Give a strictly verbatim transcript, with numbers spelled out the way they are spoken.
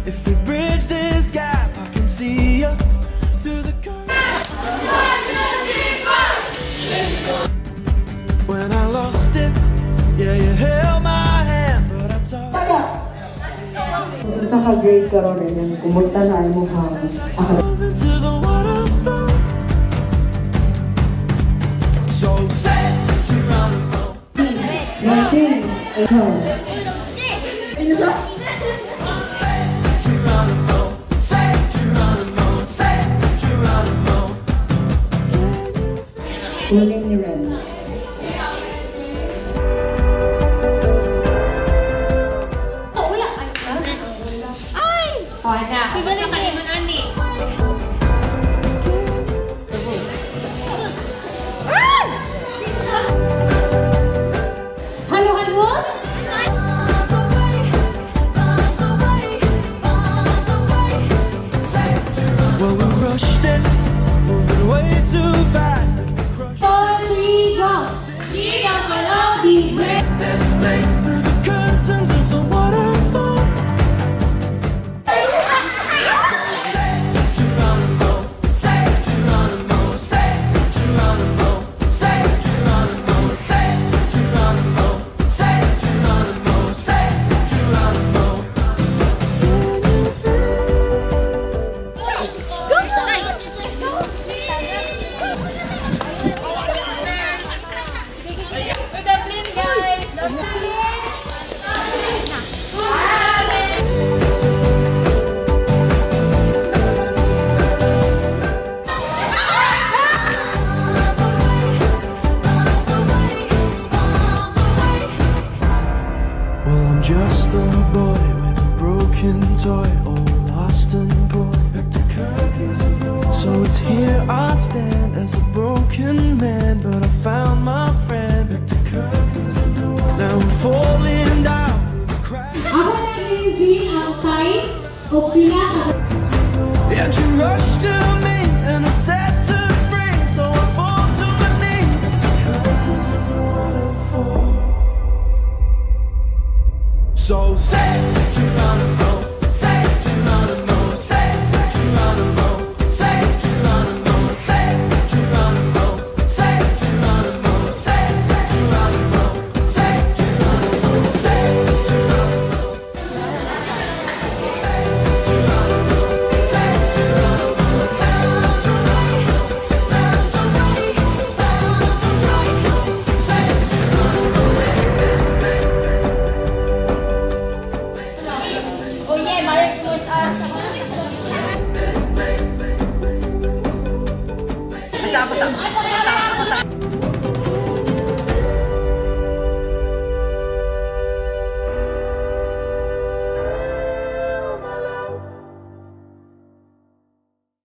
If we bridge this gap, I can see you through the curtain. When I lost it, yeah, you held my hand, but I taught you. Sa ka-grade ka ron rin, kumulta na ay mo ha. Into the waterfall. So say Geronimo. Martin, ikaw. Ini sa? Say Geronimo. Say Geronimo. Say Geronimo. Kunin ni Ren. Oh, ada. Siguro kaliman ani. Halo, halo. Well, we rushed it, moving way too fast. Four, three, go. Three, go, follow the break. There's a lane through the curtains of the waterfall. Just a boy with a broken toy, all lost and gone. So it's here I stand as a broken man, but I found my friend. Now I'm falling down through the cracks. Ako na i-reveal outside o sila. And you rush to me and it sets us free, so I fall to my knees. So say Geronimo, say Geronimo, say Geronimo, say Geronimo, say Geronimo, say Geronimo, say Geronimo, say Geronimo, say Geronimo, say Geronimo, say Geronimo, Oh yeah, Merry Christmas.